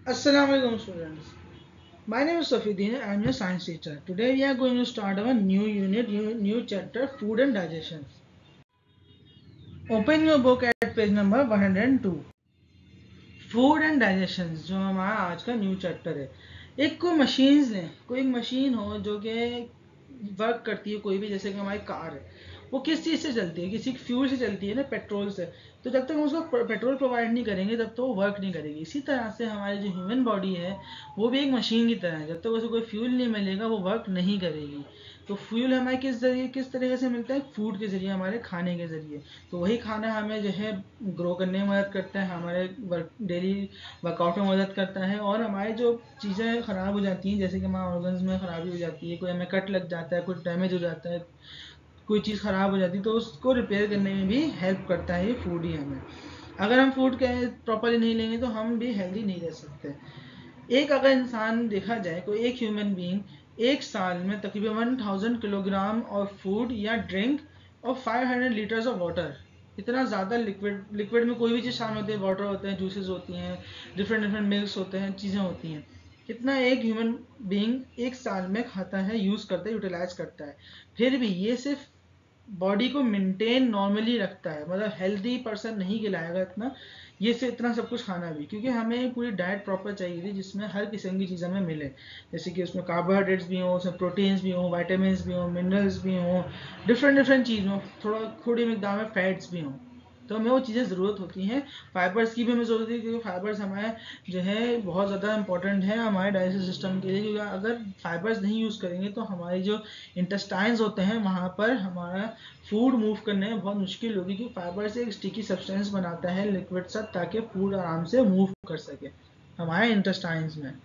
Assalamualaikum students. My name is Safiuddin. I am your science teacher. Today we are going to start our new unit, new chapter, food and digestion. Open your book at page number 102. Food and digestion जो हमारा आज का new chapter है। एक कोई machines लें, कोई एक मशीन हो जो कि वर्क करती है, कोई भी, जैसे कि हमारी कार है, वो किस चीज़ से चलती है? किसी फ्यूल से चलती है ना, पेट्रोल से। तो जब तक हम उसको पेट्रोल प्रोवाइड नहीं करेंगे तब तो वो वर्क नहीं करेगी। इसी तरह से हमारी जो ह्यूमन बॉडी है वो भी एक मशीन की तरह है, जब तक उसे कोई फ्यूल नहीं मिलेगा वो वर्क नहीं करेगी। तो फ्यूल हमें किस तरीके से मिलता है? फूड के ज़रिए, हमारे खाने के ज़रिए। तो वही खाना हमें जो है ग्रो करने में मदद करता है, हमारे डेली वर्कआउट में मदद करता है, और हमारी जो चीज़ें ख़राब हो जाती हैं, जैसे कि हमारे ऑर्गन्स में ख़राबी हो जाती है, कोई हमें कट लग जाता है, कुछ डैमेज हो जाता है, कोई चीज़ ख़राब हो जाती है, तो उसको रिपेयर करने में भी हेल्प करता है ये फूड ही हमें। अगर हम फूड के प्रॉपरली नहीं लेंगे तो हम भी हेल्दी नहीं रह सकते। एक अगर इंसान देखा जाए, कोई एक ह्यूमन बीइंग एक साल में तकरीबन 1000 किलोग्राम ऑफ फूड या ड्रिंक और 500 लीटर्स ऑफ वाटर, इतना ज़्यादा लिक्विड में कोई भी चीज़ शामिल होती है, वाटर होते हैं, जूसेस होती हैं, डिफरेंट डिफरेंट मिल्क्स होते हैं, चीज़ें होती हैं, इतना एक ह्यूमन बीइंग एक साल में खाता है, यूज़ करता है, यूटिलाइज करता है। फिर भी ये सिर्फ बॉडी को मेंटेन नॉर्मली रखता है, मतलब हेल्दी पर्सन नहीं खिलाएगा इतना, ये से इतना सब कुछ खाना भी, क्योंकि हमें पूरी डाइट प्रॉपर चाहिए थी जिसमें हर किस्म की चीज़ हमें मिले, जैसे कि उसमें कार्बोहाइड्रेट्स भी हों, उसमें प्रोटीन्स भी हों, वाइटामिन भी हों, मिनरल्स भी हों, डिफरेंट डिफरेंट चीज़ हों, थोड़ी मिकदार में फैट्स भी हों। तो हमें वो चीज़ें ज़रूरत होती हैं। फाइबर्स की भी हमें ज़रूरत है, क्योंकि फाइबर्स हमारे जो है बहुत ज़्यादा इंपॉर्टेंट है हमारे डाइजेस्टिव सिस्टम के लिए, क्योंकि अगर फाइबर्स नहीं यूज़ करेंगे तो हमारी जो इंटेस्टाइन्स होते हैं वहाँ पर हमारा फूड मूव करने में बहुत मुश्किल होगी, क्योंकि फाइबर से एक स्टिकी सब्सटेंस बनाता है लिक्विड सा, ताकि फूड आराम से मूव कर सके हमारे इंटेस्टाइन्स में।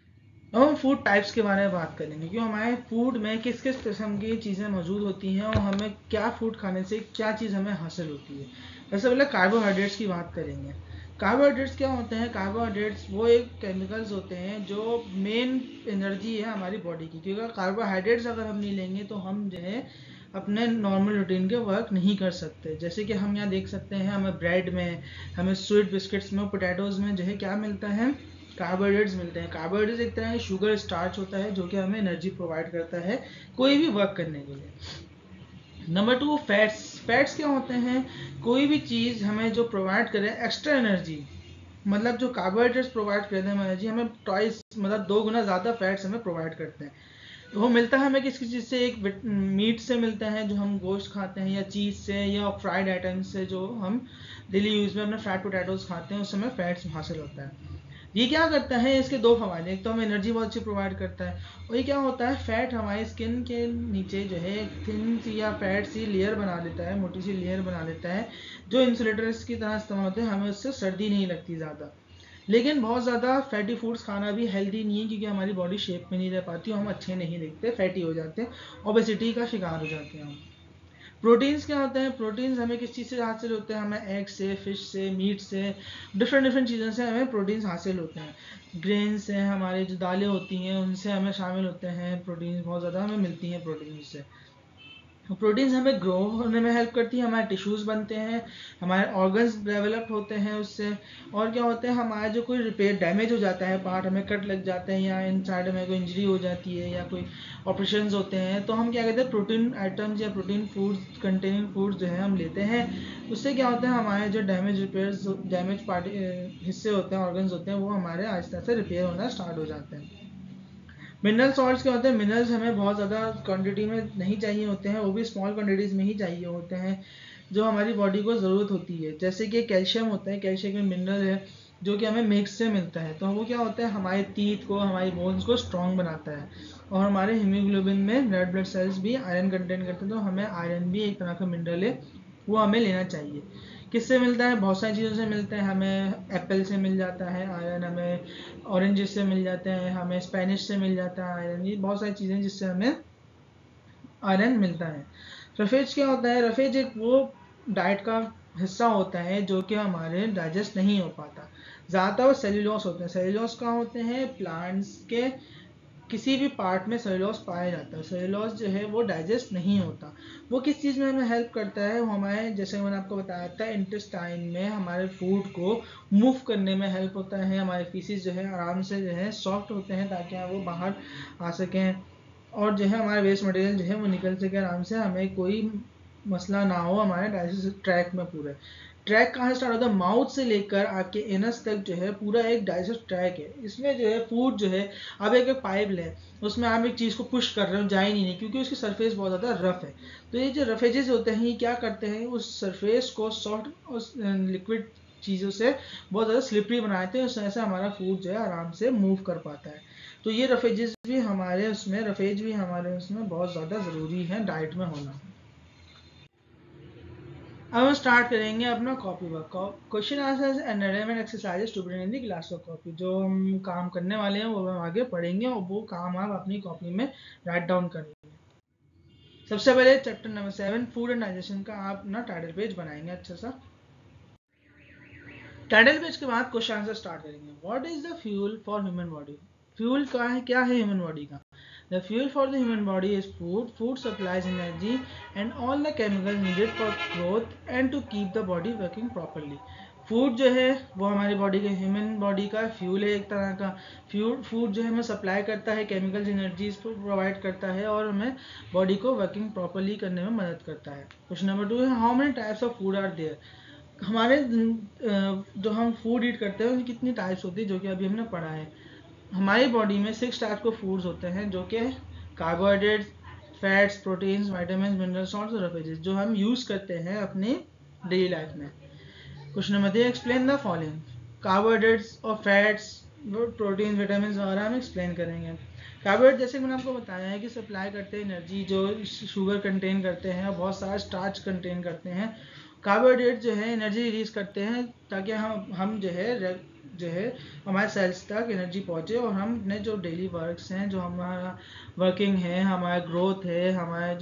अब हम फूड टाइप्स के बारे में बात करेंगे कि हमारे फूड में किस किस किस्म की चीज़ें मौजूद होती हैं और हमें क्या फूड खाने से क्या चीज़ हमें हासिल होती है। सबसे पहले कार्बोहाइड्रेट्स की बात करेंगे। कार्बोहाइड्रेट्स क्या होते हैं? कार्बोहाइड्रेट्स वो एक केमिकल्स होते हैं जो मेन एनर्जी है हमारी बॉडी की, क्योंकि कार्बोहाइड्रेट्स अगर हम नहीं लेंगे तो हम जो है अपने नॉर्मल रूटीन के वर्क नहीं कर सकते। जैसे कि हम यहाँ देख सकते हैं, हमें ब्रेड में, हमें स्वीट बिस्किट्स में, पोटैटोज़ में जो है क्या मिलता है? कार्बोहाइड्रेट्स मिलते हैं। कार्बोहाइड्रेट्स एक तरह का शुगर स्टार्च होता है जो कि हमें एनर्जी प्रोवाइड करता है कोई भी वर्क करने के लिए। Number two, fats. फैट्स क्या होते हैं? कोई भी चीज़ हमें जो प्रोवाइड करे एक्स्ट्रा एनर्जी, मतलब जो कार्बोहाइड्रेट्स प्रोवाइड करते हैं एनर्जी, हमें ट्वाइस मतलब 2 गुना ज़्यादा फैट्स हमें प्रोवाइड करते हैं। तो वो मिलता है हमें किस किस चीज़ से? एक मीट से मिलता है जो हम गोश्त खाते हैं, या चीज़ से, या फ्राइड आइटम्स से जो हम डेली यूज़ में अपने फ्राइड पोटैटोज खाते हैं, उससे हमें फैट्स हासिल होता है। ये क्या करता है? इसके दो फायदे, एक तो हमें एनर्जी बहुत अच्छी प्रोवाइड करता है, और ये क्या होता है, फैट हमारी स्किन के नीचे जो है थिन सी या फैट सी लेयर बना देता है, मोटी सी लेयर बना देता है, जो इंसुलेटर्स की तरह इस्तेमाल होते हैं, हमें उससे सर्दी नहीं लगती ज़्यादा। लेकिन बहुत ज़्यादा फैटी फूड्स खाना भी हेल्दी नहीं है, क्योंकि हमारी बॉडी शेप में नहीं रह पाती, हम अच्छे नहीं दिखते, फैटी हो जाते हैं, ओबेसिटी का शिकार हो जाते हैं हम। प्रोटीन्स क्या होते हैं? प्रोटीन्स हमें किस चीज़ से हासिल होते हैं? हमें एग से, फिश से, मीट से, डिफरेंट डिफरेंट चीज़ों से हमें प्रोटीन्स हासिल होते हैं। ग्रेन से, हमारे जो दालें होती हैं उनसे हमें शामिल होते हैं प्रोटीन्स, बहुत ज़्यादा हमें मिलती हैं प्रोटीन्स से। प्रोटीन्स हमें ग्रो होने में हेल्प करती है, हमारे टिश्यूज़ बनते हैं, हमारे ऑर्गन्स डेवलप होते हैं उससे। और क्या होता है, हमारा जो कोई रिपेयर डैमेज हो जाता है पार्ट, हमें कट लग जाते हैं, या इनसाइड में कोई इंजरी हो जाती है, या कोई ऑपरेशंस होते हैं, तो हम क्या कहते हैं, प्रोटीन आइटम्स या प्रोटीन फूड्स कंटेनिंग फूड्स जो है हम लेते हैं। उससे क्या होता है, हमारे जो डैमेज पार्ट हिस्से होते हैं, ऑर्गन्स होते हैं, वो हमारे आहिस्ता से रिपेयर होना स्टार्ट हो जाते हैं। मिनरल सॉल्ट्स क्या होते हैं? मिनरल्स हमें बहुत ज़्यादा क्वांटिटी में नहीं चाहिए होते हैं, वो भी स्मॉल क्वांटिटीज़ में ही चाहिए होते हैं, जो हमारी बॉडी को ज़रूरत होती है। जैसे कि कैल्शियम होता है, कैल्शियम में मिनरल है जो कि हमें मिल्क से मिलता है, तो वो क्या होता है, हमारे टीथ को, हमारी बोन्स को स्ट्रॉन्ग बनाता है, और हमारे हीमोग्लोबिन में रेड ब्लड सेल्स भी आयरन कंटेन करते हैं, तो हमें आयरन भी एक तरह का मिनरल है, वो हमें लेना चाहिए। किससे मिलता है? बहुत सारी चीज़ों से मिलता है। हमें एप्पल से मिल जाता है आयरन, हमें ऑरेंज से मिल जाते हैं, हमें स्पेनिश से मिल जाता है आयरन, ये बहुत सारी चीज़ें जिससे हमें आयरन मिलता है। रफेज क्या होता है? रफेज एक वो डाइट का हिस्सा होता है जो कि हमारे डाइजेस्ट नहीं हो पाता। ज़्यादातर वो सेल्यूलोस होते हैं। सेल्यूलोस कहाँ होते हैं? प्लांट्स के किसी भी पार्ट में सेलुलोज पाया जाता है, सेलुलोज जो है वो डाइजेस्ट नहीं होता। वो किस चीज़ में हमें हेल्प करता है, वो हमारे, जैसे मैंने आपको बताया था, इंटेस्टाइन में हमारे फूड को मूव करने में हेल्प होता है। हमारे फीसिस जो है आराम से जो है सॉफ्ट होते हैं ताकि वो बाहर आ सकें, और जो है हमारे वेस्ट मटेरियल जो है वो निकल सके आराम से, हमें कोई मसला ना हो हमारे डाइजेस्टिव ट्रैक में। पूरे ट्रैक कहाँ से स्टार्ट होता है, माउथ से लेकर आपके एनस तक जो है पूरा एक डाइजेस्ट ट्रैक है। इसमें जो है फूड जो है, अब एक पाइप लें, उसमें आप एक चीज़ को पुश कर रहे हो, जा ही नहीं क्योंकि उसकी सरफेस बहुत ज़्यादा रफ है। तो ये जो रफेजेस होते हैं ये क्या करते हैं, उस सरफेस को सॉफ्ट उस लिक्विड चीज़ों से बहुत ज़्यादा स्लिपरी बनाते हैं, उस वजह से हमारा फूड जो है आराम से मूव कर पाता है। तो ये रफेज भी हमारे उसमें बहुत ज़्यादा ज़रूरी है डाइट में होना। अब हम स्टार्ट करेंगे अपना copy work. Question answers and relevant exercises to be in the class of copy. जो हम काम करने वाले हैं वो हम आगे पढ़ेंगे और वो काम आप अपनी कॉपी में राइट डाउन करेंगे। सबसे पहले chapter number 7 food and digestion का आप ना टाइटल पेज बनाएंगे अच्छा सा। टाइटल पेज के बाद क्वेश्चन आंसर स्टार्ट करेंगे। What is the fuel for human body. Fuel का है, क्या है ह्यूमन बॉडी का। The fuel for the human body is food. Food supplies energy and all the chemicals needed for growth and to keep the body working properly. Food जो है वो हमारी body के, ह्यूमन बॉडी का fuel है एक तरह का। फूड जो है हमें सप्लाई करता है, केमिकल्स एनर्जीज को प्रोवाइड करता है और हमें बॉडी को वर्किंग प्रॉपरली करने में मदद करता है। क्वेश्चन नंबर 2 है, how many types of food are there. हमारे जो हम फूड ईट करते हैं उनकी कितनी टाइप्स होती है, जो कि अभी हमने पढ़ा है। हमारी बॉडी में 6 टाइप के फूड्स होते हैं, जो कि carbohydrates, fats, proteins, vitamin, mineral salts और रफेजेस, जो हम यूज़ करते हैं अपनी डेली लाइफ में। Question number 3, explain the following. Carbohydrates और फैट्स, प्रोटीन, विटामिन वगैरह हम एक्सप्लेन करेंगे। कार्बोहाइड्रेट जैसे मैंने आपको बताया है कि सप्लाई करते हैं एनर्जी, जो शुगर कंटेन करते हैं और बहुत सारा स्टार्च कंटेन करते हैं। कार्बोहाइड्रेट जो है एनर्जी रिलीज करते हैं ताकि हम जो है हमारे सेल्स तक एनर्जी पहुंचे और हम अपने जो डेली वर्क्स हैं, जो हमारा वर्किंग है, हमारा ग्रोथ है, हमारे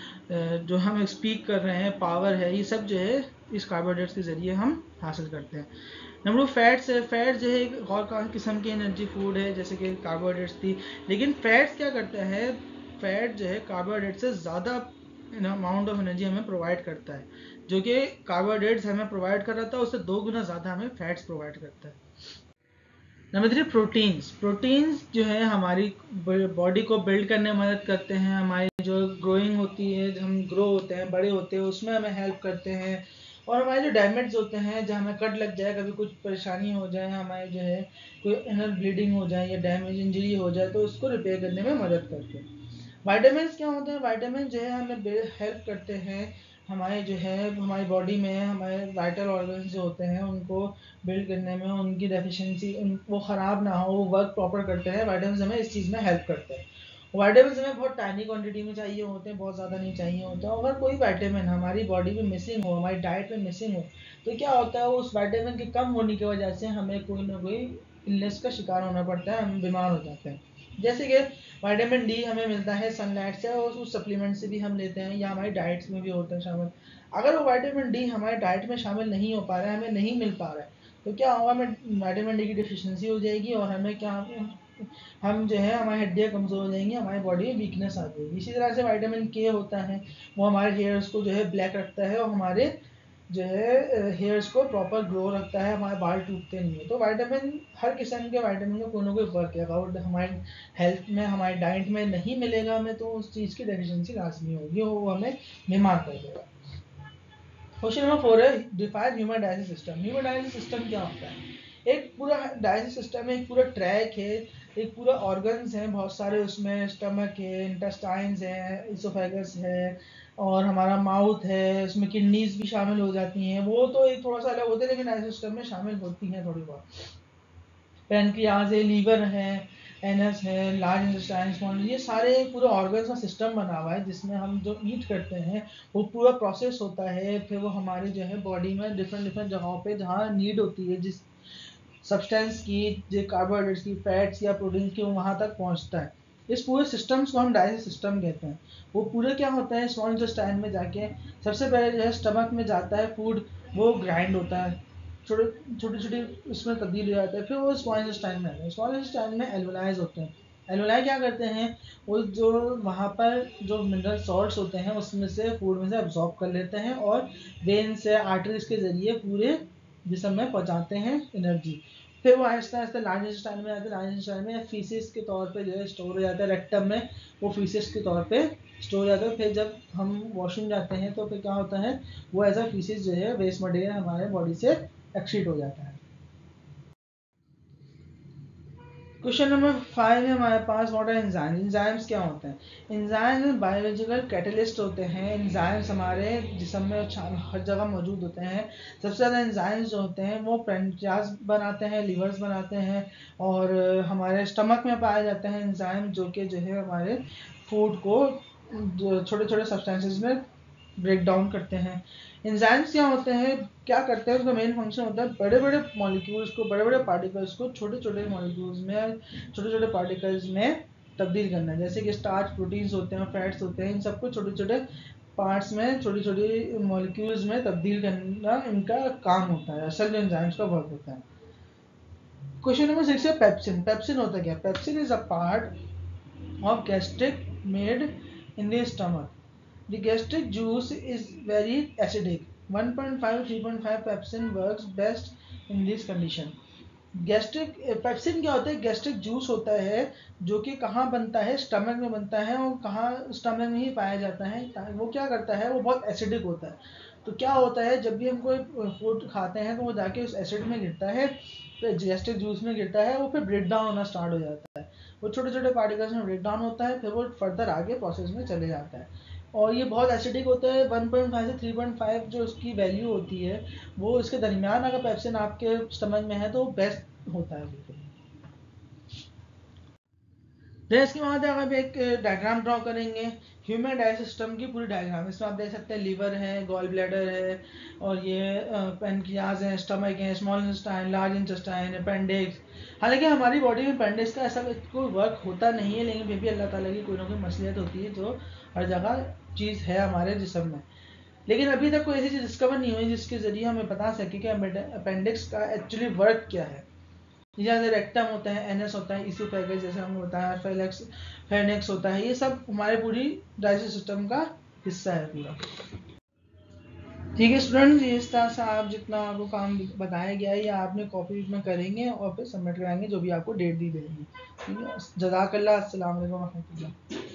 जो हम स्पीक कर रहे हैं, पावर है, ये सब जो है इस कार्बोहाइड्रेट्स के ज़रिए हम हासिल करते हैं। नंबर 2 फैट्स है। फैट जो है एक और किस्म की एनर्जी फूड है, जैसे कि कार्बोहाइड्रेट्स थी, लेकिन फैट्स क्या करता है, फैट जो है कार्बोहाइड्रेट से ज़्यादा अमाउंट ऑफ एनर्जी हमें प्रोवाइड करता है। जो कि कार्बोहाइड्रेट्स हमें प्रोवाइड कर रहा था उससे 2 गुना ज़्यादा हमें फैट्स प्रोवाइड करता है। Number 3 proteins. प्रोटीन्स जो है हमारी बॉडी को बिल्ड करने में मदद करते हैं, हमारी जो ग्रोइंग होती है, जब हम ग्रो होते हैं, बड़े होते हैं, उसमें हमें हेल्प करते हैं। और हमारे जो डैमेज होते हैं, जहाँ हमें कट लग जाए, कभी कुछ परेशानी हो जाए, हमारे जो है कोई इनर ब्लीडिंग हो जाए या डैमेज इंजरी हो जाए, तो उसको रिपेयर करने में मदद करते हैं। वाइटामिन क्या होते हैं, वाइटामिन जो है हमें हेल्प करते हैं, हमारे जो है हमारी बॉडी में हमारे वाइटल ऑर्गन्स जो होते हैं उनको बिल्ड करने में, उनकी डेफिशिएंसी वो ख़राब ना हो, वो वर्क प्रॉपर करते हैं। वाइटामिन हमें इस चीज़ में हेल्प करते हैं। वाइटामिन हमें बहुत टाइनी क्वांटिटी में चाहिए होते हैं, बहुत ज़्यादा नहीं चाहिए होता। अगर कोई वाइटामिन हमारी बॉडी में मिसिंग हो, हमारी डाइट में मिसिंग हो, तो क्या होता है, उस वाइटामिन के कम होने की वजह से हमें कोई ना कोई इलनेस का शिकार होना पड़ता है, हम बीमार हो जाते हैं। जैसे कि विटामिन डी हमें मिलता है सनलाइट से, और उस सप्लीमेंट से भी हम लेते हैं, या हमारी डाइट्स में भी होता है शामिल। अगर वो विटामिन डी हमारे डाइट में शामिल नहीं हो पा रहा है, हमें नहीं मिल पा रहा है, तो क्या होगा, हमें विटामिन डी की डिफिशियंसी हो जाएगी और हमें क्या, हम जो है हमारी हड्डियाँ कमज़ोर हो जाएंगी, हमारी बॉडी में वीकनेस आ जाएगी। इसी तरह से विटामिन के होता है, वो हमारे हेयर्स को जो है ब्लैक रखता है और हमारे जो है हेयर्स को प्रॉपर ग्रो रखता है, हमारे बाल टूटते नहीं है। तो विटामिन, हर किस्म के विटामिन का कोई ना कोई वर्क है। अगर हमारी हेल्थ में, हमारी डाइट में नहीं मिलेगा हमें, तो उस चीज़ की डेफिशिएंसी लाजमी होगी, वो हमें बीमार कर देगा। क्वेश्चन नंबर 4 है, define human digestive system. Human digestive system क्या होता है। एक पूरा डाइजेस्टिव सिस्टम है, एक पूरा ट्रैक है, एक पूरा ऑर्गन्स हैं बहुत सारे, उसमें स्टमक है, इंटेस्टाइन्स है, इसोफेगस है, और हमारा माउथ है, उसमें किडनीज भी शामिल हो जाती हैं। वो तो एक थोड़ा सा अलग होते हैं, लेकिन डाइजेस्टिव सिस्टम में शामिल होती हैं थोड़ी बहुत। पैनक्रियाज है, लीवर है, एनस है, लार्ज इंटेस्टाइन, स्मॉल, ये सारे पूरे ऑर्गन्स का सिस्टम बना हुआ है, जिसमें हम जो ईट करते हैं वो पूरा प्रोसेस होता है, फिर वो हमारी जो है बॉडी में डिफरेंट डिफरेंट जगहों पे जहाँ नीड होती है जिस सब्सटेंस की, जो कार्बोहाइड्रेट्स की, फैट्स या प्रोटीन की, वहाँ तक पहुँचता है। इस पूरे सिस्टम्स को हम डाइजेस्टिव सिस्टम कहते हैं। वो पूरे क्या होता है, स्मॉल इंटेस्टाइन में जाके सबसे पहले जो है स्टमक में जाता है फूड, वो ग्राइंड होता है, छोटे छोटे उसमें तब्दील हो जाता है, फिर वो स्मॉल इंटेस्टाइन में आता है। स्मॉल इंटेस्टाइन में एल्वेलाइज होते हैं, एल्वेलाई क्या करते हैं, वो जो वहाँ पर जो मिनरल सॉल्ट्स होते हैं उसमें से फूड में से अब्जॉर्ब कर लेते हैं और वेन से आर्टरीज के जरिए पूरे जिस्म में पहुँचाते हैं एनर्जी। फिर वो आहिस्ता आहिस्ता लार्ज इंटेस्टाइन में आते हैं, लार्ज इंटेस्टाइन में फीसिस के तौर पे जो है स्टोर हो जाता है, रेक्टम में वो फीसिस के तौर पे स्टोर हो जाता है। फिर जब हम वॉशरूम जाते हैं तो फिर क्या होता है, वो एज अ फीसिस जो है वेस्ट मटेरियल हमारे बॉडी से एक्सीट हो जाता है। क्वेश्चन नंबर 5 है हमारे पास, व्हाट आर एंजाइम्स। एंजाइम्स क्या होते हैं? एंजाइम्स बायोलॉजिकल कैटलिस्ट होते हैं। एंजाइम्स हमारे जिस्म में हर जगह मौजूद होते हैं। सबसे ज़्यादा एंजाइम्स जो होते हैं वो पेनक्रियाज बनाते हैं, लीवर्स बनाते हैं, और हमारे स्टमक में पाए जाते हैं एंजाइम, जो कि जो है हमारे फूड को छोटे छोटे सब्सटेंसेस में ब्रेक डाउन करते हैं। एंजाइम्स क्या होते हैं, क्या करते हैं, उसका मेन फंक्शन होता है बड़े बड़े मॉलिक्यूल्स को, बड़े बड़े पार्टिकल्स को छोटे छोटे मॉलिक्यूल्स में, छोटे छोटे पार्टिकल्स में तब्दील करना। जैसे कि स्टार्च, प्रोटीन्स होते हैं, फैट्स होते हैं, इन सबको छोटे छोटे पार्ट्स में, छोटी छोटी मॉलिक्यूल्स में तब्दील करना इनका काम होता है, असल जो एंजाइम्स का वर्क होता है। क्वेश्चन नंबर 6 है पेप्सिन। पेप्सिन होता क्या? Pepsin is a part of gastric made in the stomach. The gastric juice is very acidic. 1.5-3.5 pepsin works best in this condition. Gastric pepsin क्या होता है? गैस्ट्रिक जूस होता है जो कि कहाँ बनता है, स्टमक में बनता है, और कहाँ स्टमक में ही पाया जाता है। वो क्या करता है, वो बहुत एसिडिक होता है। तो क्या होता है, जब भी हम कोई फूड खाते हैं तो वो जाके उस एसिड में गिरता है, फिर गैस्ट्रिक जूस में गिरता है, वो फिर ब्रेक डाउन होना स्टार्ट हो जाता है। वो छोटे छोटे पार्टिकल्स में ब्रेक डाउन होता है, फिर वो फर्दर आगे प्रोसेस में चले जाता है। और ये बहुत एसिडिक होता है। 1.5 से 3.5 जो उसकी वैल्यू होती है, वो इसके दरमियान अगर पेप्सिन आपके स्टमक में है तो बेस्ट होता है बिल्कुल। फिर इसके बाद अगर एक डायग्राम ड्रॉ करेंगे, ह्यूमन डाइजेस्ट सिस्टम की पूरी डायग्राम। इसमें आप देख सकते हैं लीवर है, गॉल ब्लैडर है, और ये पेनक्रियाज है, स्टमक है, small intestine, large intestine, appendix. हालांकि हमारी बॉडी में अपेंडिक्स का ऐसा कोई वर्क होता नहीं है, लेकिन फिर भी अल्लाह ताला की कोई ना कोई मसलियत होती है जो हर जगह चीज़ है हमारे जिस्म में। लेकिन अभी तक कोई ऐसी चीज़ डिस्कवर नहीं हुई जिसके ज़रिए हमें बता सके कि अपेंडिक्स का एक्चुअली वर्क क्या है। जैसे रेक्टम होता है, एनएस होता है, इसूफेगस जैसे हमने बताया, फेलेक्स, फेनेक्स होता है, ये सब हमारे पूरी डाइजेस्ट सिस्टम का हिस्सा है पूरा। ठीक है स्टूडेंट्स, ये इस तरह से आप जितना आपको काम बताया गया है, ये आपने कॉपी में करेंगे और फिर सबमिट कराएंगे जो भी आपको डेट दी जाएगी। ठीक है, जज़ाकल्लाह, अस्सलाम वालेकुम रहमतुल्लाह।